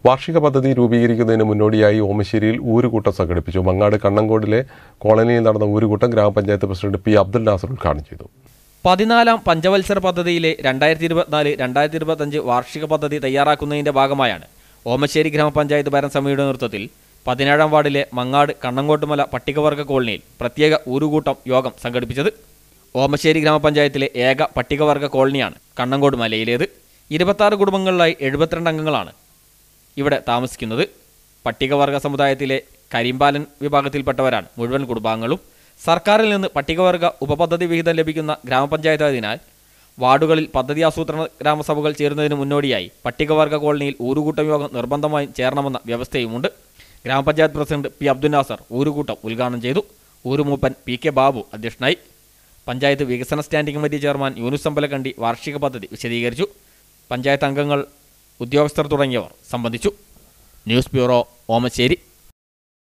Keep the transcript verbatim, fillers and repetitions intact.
വാർഷിക പദ്ധതി രൂപീകരിക്കുന്നതിന് മുന്നോടിയായി ഓമശ്ശേരിയിൽ ഊരുകൂട്ടം സംഘടിപ്പിച്ചു. മങ്ങാട് കണ്ണങ്കോടിലെ കോളനിയിൽ നടന്ന ഊരുകൂട്ടം ഗ്രാമപഞ്ചായത്ത് പ്രസിഡന്റ് പി അബ്ദുൽ നാസർ ഉദ്ഘാടനം ചെയ്തു. പതിനാലാം പഞ്ചവത്സര പദ്ധതിയിലെ രണ്ടായിരത്തി ഇരുപത്തിനാല് രണ്ടായിരത്തി ഇരുപത്തഞ്ച് വാർഷിക പദ്ധതി തയ്യാറാക്കുന്നതിന്റെ ഭാഗമായാണ് ഓമശ്ശേരി ഗ്രാമപഞ്ചായത്ത് ഭരണസമിതിയുടെ നേതൃത്വത്തിൽ പതിനേഴാം വാർഡിലെ മങ്ങാട് കണ്ണങ്കോട്ടുമല പട്ടികവർഗ കോളനിയിൽ പ്രത്യേക ഊരുകൂട്ടം യോഗം സംഘടിപ്പിച്ചത്. ഓമശ്ശേരി ഗ്രാമപഞ്ചായത്തിലെ ഏക പട്ടികവർഗ കോളനിയാണ് കണ്ണങ്കോട് മലയിലേത്. ഇരുപത്താറ് കുടുംബങ്ങളിലായി എഴുപത്തിരണ്ട് അംഗങ്ങളാണ് ഇവിടെ താമസിക്കുന്നത്. പട്ടികവർഗ സമുദായത്തിലെ കരിമ്പാലൻ വിഭാഗത്തിൽപ്പെട്ടവരാണ് മുഴുവൻ കുടുംബാംഗങ്ങളും. സർക്കാരിൽ നിന്ന് പട്ടികവർഗ ഉപപദ്ധതി വിഹിതം ലഭിക്കുന്ന ഗ്രാമപഞ്ചായത്തായതിനാൽ വാർഡുകളിൽ പദ്ധതി ആസൂത്രണ ഗ്രാമസഭകൾ ചേരുന്നതിന് മുന്നോടിയായി പട്ടികവർഗ കോളനിയിൽ ഊരുകൂട്ടം യോഗം നിർബന്ധമായും ചേരണമെന്ന വ്യവസ്ഥയുമുണ്ട്. ഗ്രാമപഞ്ചായത്ത് പ്രസിഡന്റ് പി അബ്ദുൽ നാസർ ഊരുകൂട്ടം ഉദ്ഘാടനം ചെയ്തു. ഊരുമൂപ്പൻ പി കെ ബാബു അധ്യക്ഷനായി. പഞ്ചായത്ത് വികസന standing committee chairman Yunus Ambalakkandi വാർഷിക പദ്ധതി വിശദീകരിച്ചു. പഞ്ചായത്ത് അംഗങ്ങൾ, ഉദ്യോഗസ്ഥർ തുടങ്ങിയവർ സംബന്ധിച്ചു. News bureau, Omassery.